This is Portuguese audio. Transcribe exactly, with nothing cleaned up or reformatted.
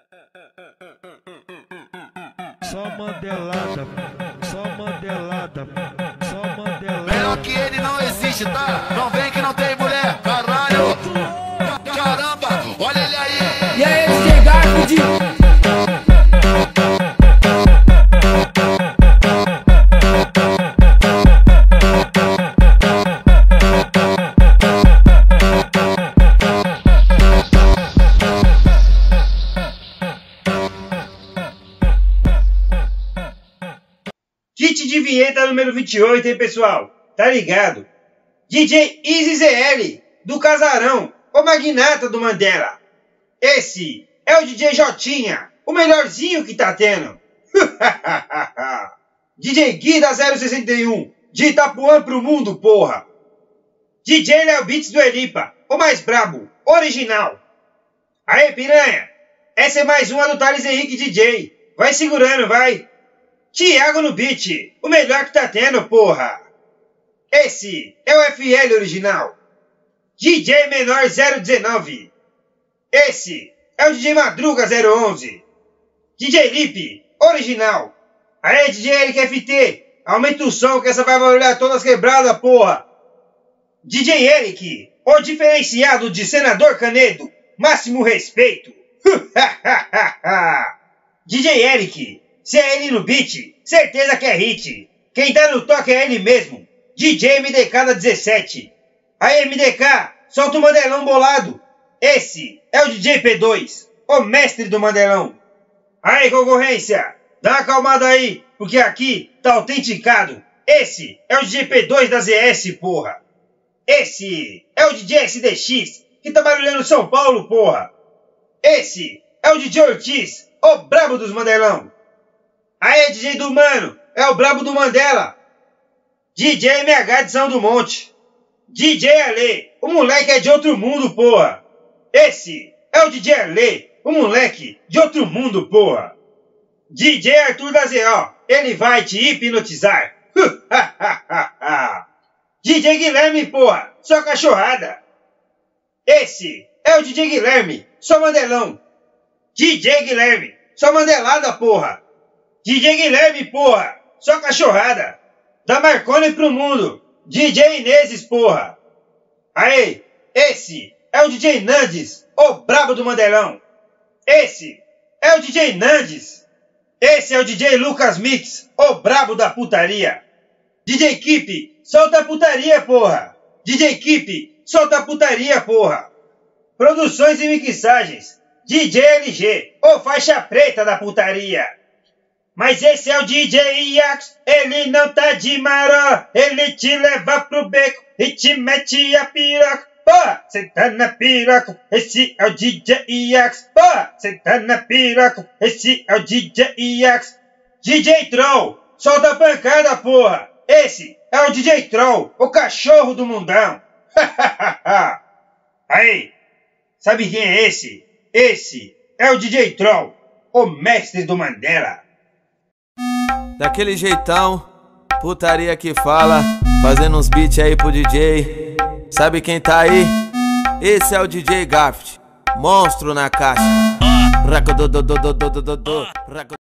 Só mandelada, só mandelada, só mandelada. Melhor que ele não existe, tá? Não vem que não tem mulher, caralho. Caramba, olha ele aí. E aí, D J Garfield? Kit de vinheta número vinte e oito, hein, pessoal? Tá ligado? D J Easy Z L, do Casarão, o magnata do Mandela. Esse é o D J Jotinha, o melhorzinho que tá tendo. D J Gui da zero sessenta e um, de Itapuã pro mundo, porra. D J Léo Beats do Elipa, o mais brabo, original. Aê, piranha, essa é mais uma do Thales Henrique D J. Vai segurando, vai. Thiago no beat, o melhor que tá tendo, porra. Esse é o F L original. D J Menor zero dezenove. Esse é o D J Madruga zero onze. D J Lipe, original. Aê, D J Eric F T, aumenta o som que essa vai barulhar todas quebradas, porra. D J Eric, o diferenciado de Senador Canedo, máximo respeito. D J Eric, se é ele no beat, certeza que é hit. Quem tá no toque é ele mesmo, D J M D K da dezessete. Aí M D K, solta o mandelão bolado. Esse é o D J P dois, o mestre do mandelão. Aí, concorrência, dá uma acalmada aí, porque aqui tá autenticado. Esse é o D J P dois da Z S, porra. Esse é o D J S D X, que tá barulhando São Paulo, porra. Esse é o D J Ortiz, o brabo dos mandelão. Aê, D J do Mano, é o brabo do Mandela. D J M H de São do Monte. D J Ale, o moleque é de outro mundo, porra. Esse é o D J Ale, o moleque de outro mundo, porra. D J Arthur da Z O, ele vai te hipnotizar. D J Guilherme, porra, só cachorrada. Esse é o D J Guilherme, só mandelão. D J Guilherme, só mandelada, porra. D J Guilherme, porra, só cachorrada. Da Marconi pro mundo, D J Ineses, porra. Aê, esse é o D J Nandes, o brabo do mandelão. Esse é o D J Nandes. Esse é o D J Lucas Mix, o brabo da putaria. D J Keep, solta a putaria, porra. D J Keep, solta a putaria, porra. Produções e mixagens, D J L G, o faixa preta da putaria. Mas esse é o D J Iax, ele não tá de maró, ele te leva pro beco e te mete a piroca. Porra, cê tá na piroca, esse é o D J Iax. Porra, cê tá na piroca, esse é o D J Iax. D J Troll, solta a pancada, porra. Esse é o D J Troll, o cachorro do mundão. Aí, sabe quem é esse? Esse é o D J Troll, o mestre do Mandela. Daquele jeitão, putaria que fala, fazendo uns beats aí pro D J. Sabe quem tá aí? Esse é o D J Garfield, monstro na caixa. Raco do do do do do do do.